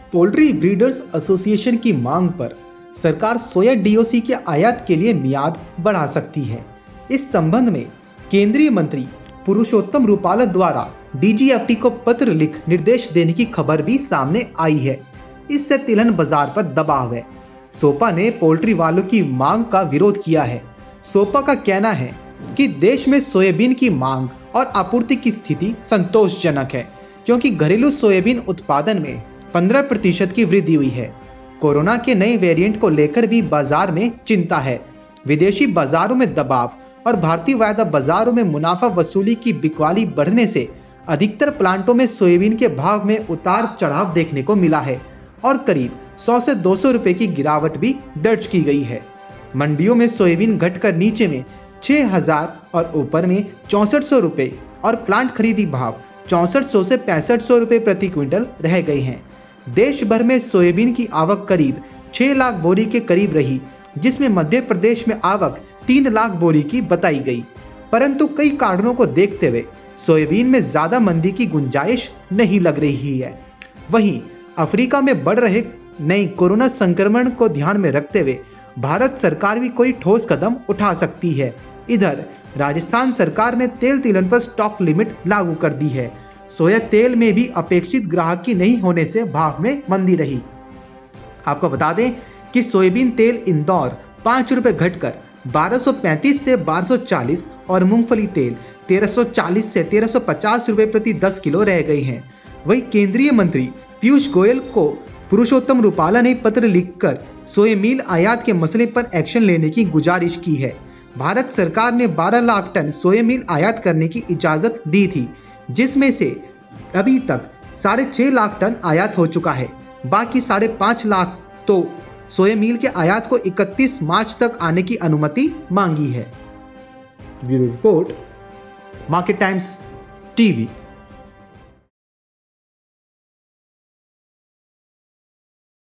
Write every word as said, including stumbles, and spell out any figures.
Poultry breeders association की मांग पर सरकार सोया डीओसी के आयात के लिए मियाद बढ़ा सकती है। इस संबंध में केंद्रीय मंत्री पुरुषोत्तम रूपाला द्वारा डीजीएफटी को पत्र लिख निर्देश देने की खबर भी सामने आई है। इससे तिलहन बाजार पर दबाव है। सोपा ने पोल्ट्री वालों की मांग का विरोध किया है। सोपा का कहना है कि देश में सोयाबीन की मांग और आपूर्ति की स्थिति संतोषजनक है, क्योंकि घरेलू सोयाबीन उत्पादन में पंद्रह प्रतिशत की वृद्धि हुई है। कोरोना के नए वेरिएंट को लेकर भी बाजार में चिंता है। विदेशी बाजारों में दबाव और भारतीय वायदा बाजारों में मुनाफा वसूली की बिकवाली बढ़ने से अधिकतर प्लांटों में सोयाबीन के भाव में उतार चढ़ाव देखने को मिला है और करीब सौ से दो सौ रुपए की गिरावट भी दर्ज की गई है। मंडियों में सोयाबीन घटकर नीचे में छह हजार और ऊपर में चौसठ सौ रुपए और प्लांट खरीदी भाव चौसठ सौ से पैंसठ सौ रुपए प्रति क्विंटल रह गए हैं। देश भर में सोयाबीन की आवक करीब छह लाख बोरी के करीब रही, जिसमें मध्य प्रदेश में आवक तीन लाख बोरी की बताई गई। परंतु कई कारणों को देखते हुए सोयाबीन में ज्यादा मंदी की गुंजाइश नहीं लग रही है। वहीं अफ्रीका में बढ़ रहे नए कोरोना संक्रमण को ध्यान में रखते हुए भारत सरकार भी कोई ठोस कदम उठा सकती है। इधर राजस्थान सरकार ने तेल तिलहन पर स्टॉक लिमिट लागू कर दी है। सोया तेल में भी अपेक्षित ग्राहकी नहीं होने से भाव में मंदी रही। आपको बता दें कि सोयाबीन तेल इंदौर पाँच रुपए घटकर बारह सौ पैंतीस से बारह सौ चालीस और मूंगफली तेल तेरह सौ चालीस से तेरह सौ पचास रुपए प्रति दस किलो रह गए हैं। वहीं केंद्रीय मंत्री पीयूष गोयल को पुरुषोत्तम रूपाला ने पत्र लिखकर सोया मील आयात के मसले पर एक्शन लेने की गुजारिश की है। भारत सरकार ने बारह लाख टन सोया मील आयात करने की इजाजत दी थी, जिसमें से अभी तक साढ़े छह लाख टन आयात हो चुका है। बाकी साढ़े पाँच लाख तो सोया मील के आयात को इकतीस मार्च तक आने की अनुमति मांगी है। Bureau report, market times TV.